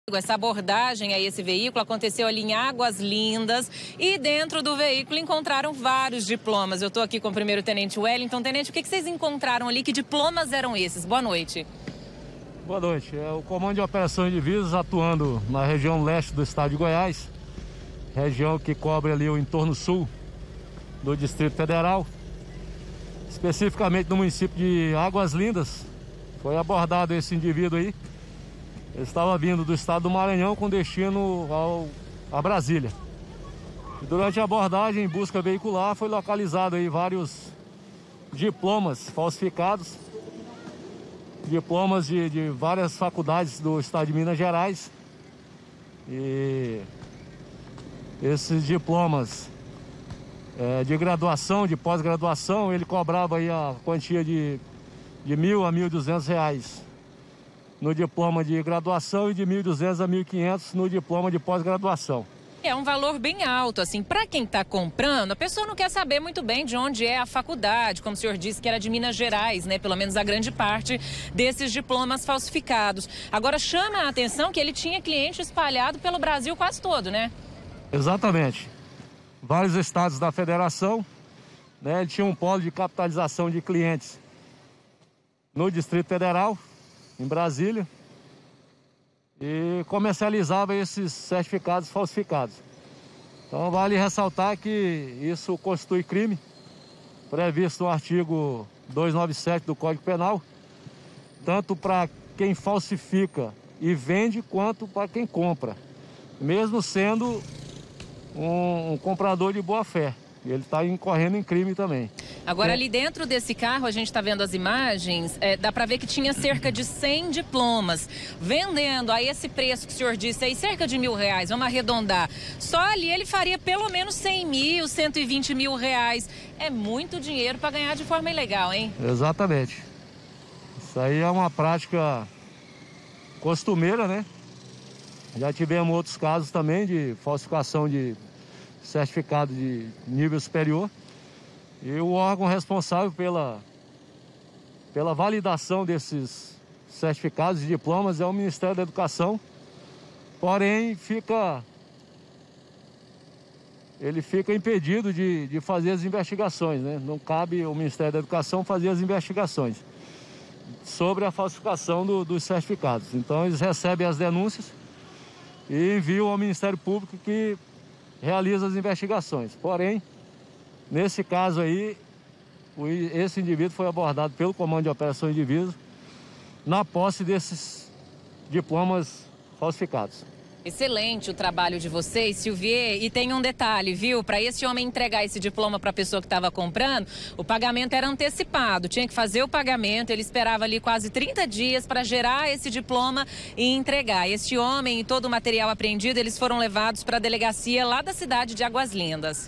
Essa abordagem a esse veículo aconteceu ali em Águas Lindas e dentro do veículo encontraram vários diplomas. Eu estou aqui com o primeiro-tenente Wellington. Tenente, o que vocês encontraram ali? Que diplomas eram esses? Boa noite. Boa noite. É o Comando de Operações de Divisas atuando na região leste do estado de Goiás, região que cobre ali o entorno sul do Distrito Federal, especificamente no município de Águas Lindas. Foi abordado esse indivíduo aí. Ele estava vindo do estado do Maranhão com destino a Brasília. E durante a abordagem em busca veicular foi localizado aí vários diplomas falsificados, diplomas de várias faculdades do estado de Minas Gerais. E esses diplomas de graduação, de pós-graduação, ele cobrava aí a quantia de R$1.000 a R$1.200 no diploma de graduação e de R$1.200 a R$1.500 no diploma de pós-graduação. É um valor bem alto, assim, para quem está comprando, a pessoa não quer saber muito bem de onde é a faculdade, como o senhor disse que era de Minas Gerais, né? Pelo menos a grande parte desses diplomas falsificados. Agora chama a atenção que ele tinha cliente espalhado pelo Brasil quase todo, né? Exatamente. Vários estados da federação, né? Ele tinha um polo de capitalização de clientes no Distrito Federal, em Brasília, e comercializava esses certificados falsificados. Então vale ressaltar que isso constitui crime, previsto no artigo 297 do Código Penal, tanto para quem falsifica e vende, quanto para quem compra, mesmo sendo um comprador de boa fé. Ele está incorrendo em crime também. Agora, ali dentro desse carro, a gente está vendo as imagens, dá para ver que tinha cerca de 100 diplomas. Vendendo a esse preço que o senhor disse aí, cerca de R$1.000, vamos arredondar. Só ali ele faria pelo menos 100 mil, 120 mil reais. É muito dinheiro para ganhar de forma ilegal, hein? Exatamente. Isso aí é uma prática costumeira, né? Já tivemos outros casos também de falsificação de certificado de nível superior, e o órgão responsável pela validação desses certificados e diplomas é o Ministério da Educação, porém ele fica impedido de fazer as investigações, né? Não cabe ao Ministério da Educação fazer as investigações sobre a falsificação dos certificados. Então eles recebem as denúncias e enviam ao Ministério Público, que realiza as investigações. Porém, nesse caso aí, esse indivíduo foi abordado pelo Comando de Operações de Divisas na posse desses diplomas falsificados. Excelente o trabalho de vocês, Silvier. E tem um detalhe, viu? Para esse homem entregar esse diploma para a pessoa que estava comprando, o pagamento era antecipado. Tinha que fazer o pagamento, ele esperava ali quase 30 dias para gerar esse diploma e entregar. Este homem e todo o material apreendido, eles foram levados para a delegacia lá da cidade de Águas Lindas.